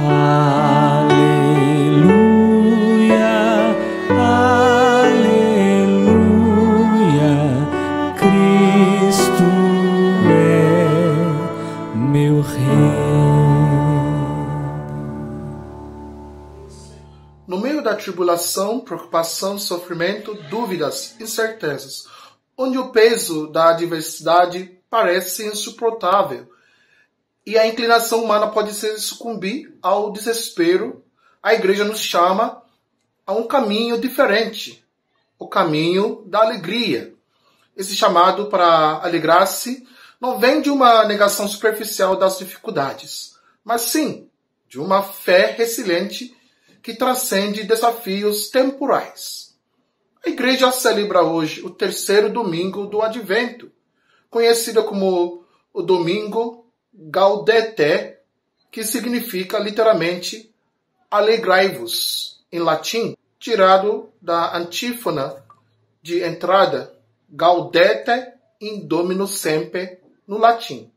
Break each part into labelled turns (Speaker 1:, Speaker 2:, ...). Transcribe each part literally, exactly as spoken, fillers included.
Speaker 1: Aleluia, aleluia, Cristo é meu Rei.
Speaker 2: No meio da tribulação, preocupação, sofrimento, dúvidas, incertezas, onde o peso da adversidade parece insuportável e a inclinação humana pode se sucumbir ao desespero, a igreja nos chama a um caminho diferente, o caminho da alegria. Esse chamado para alegrar-se não vem de uma negação superficial das dificuldades, mas sim de uma fé resiliente que transcende desafios temporais. A igreja celebra hoje o terceiro domingo do Advento, conhecido como o Domingo Gaudete, que significa literalmente alegrai-vos, em latim, tirado da antífona de entrada, Gaudete in Domino Semper, no latim.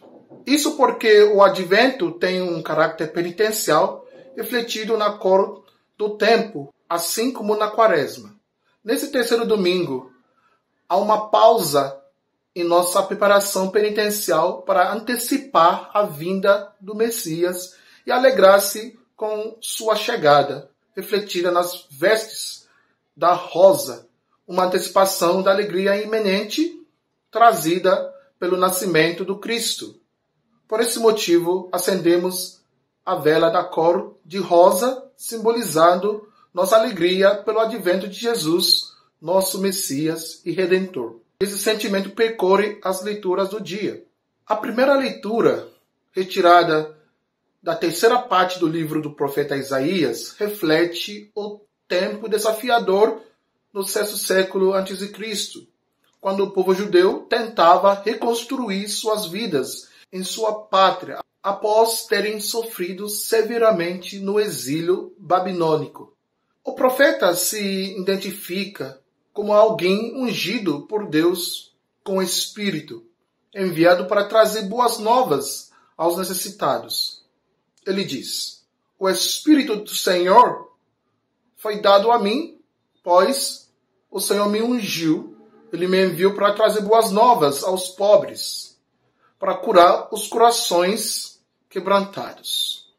Speaker 2: Isso porque o Advento tem um caráter penitencial refletido na cor do tempo, assim como na Quaresma. Nesse terceiro domingo, há uma pausa em nossa preparação penitencial para antecipar a vinda do Messias e alegrar-se com sua chegada, refletida nas vestes da rosa, uma antecipação da alegria iminente trazida pelo nascimento do Cristo. Por esse motivo, acendemos a vela da cor de rosa, simbolizando nossa alegria pelo advento de Jesus, nosso Messias e Redentor. Esse sentimento percorre as leituras do dia. A primeira leitura, retirada da terceira parte do livro do profeta Isaías, reflete o tempo desafiador no sexto século antes de Cristo, quando o povo judeu tentava reconstruir suas vidas em sua pátria, após terem sofrido severamente no exílio babilônico. O profeta se identifica como alguém ungido por Deus com o Espírito, enviado para trazer boas novas aos necessitados. Ele diz: o Espírito do Senhor foi dado a mim, pois o Senhor me ungiu. Ele me enviou para trazer boas novas aos pobres, para curar os corações quebrantados.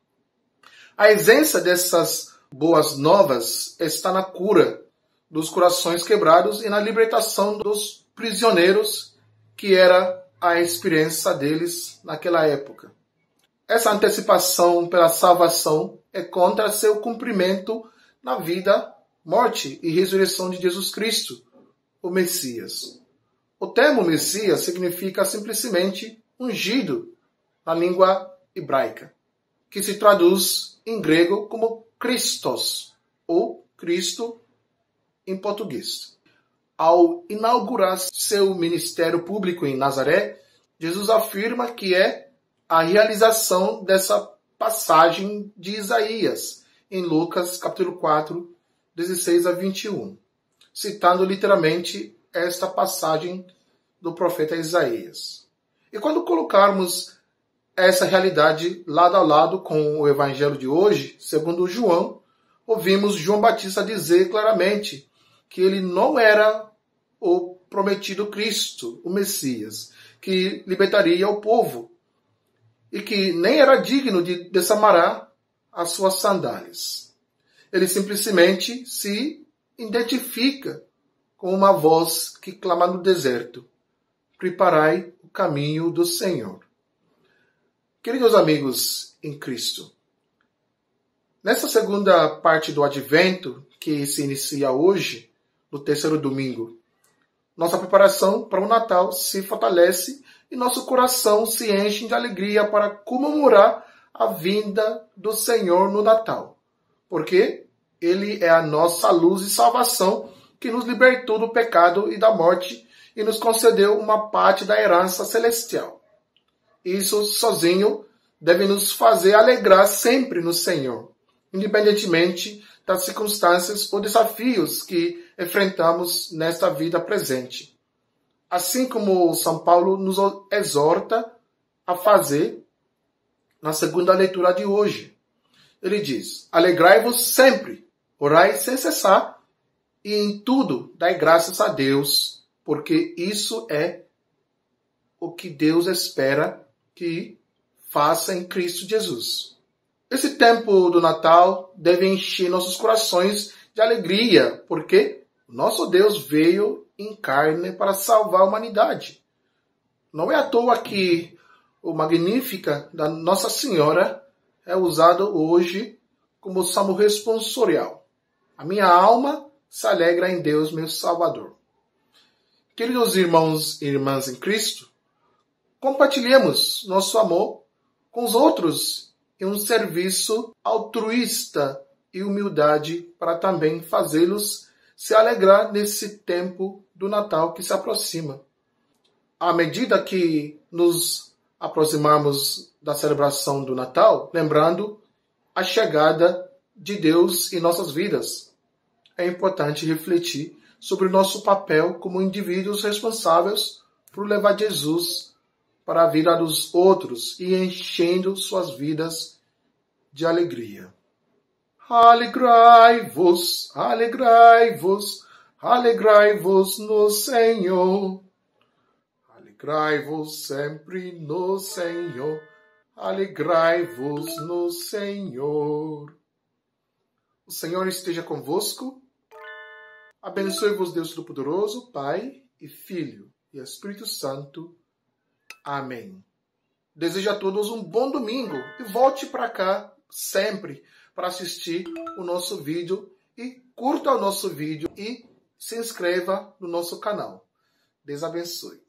Speaker 2: A essência dessas boas novas está na cura dos corações quebrados e na libertação dos prisioneiros, que era a experiência deles naquela época. Essa antecipação pela salvação é contra seu cumprimento na vida, morte e ressurreição de Jesus Cristo, o Messias. O termo Messias significa simplesmente ungido na língua hebraica, que se traduz em grego como Christos, ou Cristo em português. Ao inaugurar seu ministério público em Nazaré, Jesus afirma que é a realização dessa passagem de Isaías, em Lucas capítulo quatro, dezesseis a vinte e um, citando literalmente esta passagem do profeta Isaías. E quando colocarmos essa realidade lado a lado com o evangelho de hoje, segundo João, ouvimos João Batista dizer claramente que ele não era o prometido Cristo, o Messias, que libertaria o povo, e que nem era digno de desamarrar as suas sandálias. Ele simplesmente se identifica com uma voz que clama no deserto: preparai o caminho do Senhor. Queridos amigos em Cristo, nessa segunda parte do Advento, que se inicia hoje, no terceiro domingo, nossa preparação para o Natal se fortalece e nosso coração se enche de alegria para comemorar a vinda do Senhor no Natal, porque Ele é a nossa luz e salvação que nos libertou do pecado e da morte e nos concedeu uma parte da herança celestial. Isso sozinho deve nos fazer alegrar sempre no Senhor, independentemente das circunstâncias ou desafios que enfrentamos nesta vida presente. Assim como São Paulo nos exorta a fazer na segunda leitura de hoje. ele diz: alegrai-vos sempre, orai sem cessar, e em tudo dai graças a Deus, porque isso é o que Deus espera que faça em Cristo Jesus. Esse tempo do Natal deve encher nossos corações de alegria, porque nosso Deus veio em carne para salvar a humanidade. Não é à toa que o Magnífica da Nossa Senhora é usado hoje como salmo responsorial. A minha alma se alegra em Deus, meu Salvador. Queridos irmãos e irmãs em Cristo, compartilhemos nosso amor com os outros em um serviço altruísta e humildade para também fazê-los se alegrar nesse tempo do Natal que se aproxima. À medida que nos aproximamos da celebração do Natal, lembrando a chegada de Deus em nossas vidas, é importante refletir sobre o nosso papel como indivíduos responsáveis por levar Jesus para a vida dos outros e enchendo suas vidas de alegria. Alegrai-vos, alegrai-vos, alegrai-vos no Senhor. Alegrai-vos sempre no Senhor, alegrai-vos no Senhor. O Senhor esteja convosco. Abençoe-vos Deus Todo-Poderoso, Pai e Filho e Espírito Santo. Amém. Desejo a todos um bom domingo e volte para cá sempre para assistir o nosso vídeo e curta o nosso vídeo e se inscreva no nosso canal. Deus abençoe.